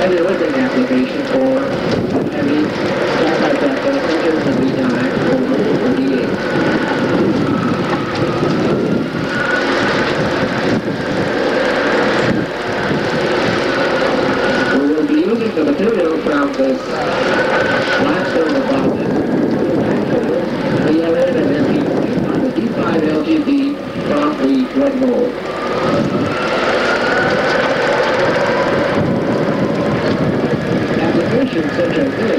And there was an application for heavy multi-platform printers that we denied over 48. We will be using the material from this last server boxes, VLN and MP on the D5 LGB from the red mold. Applications such as this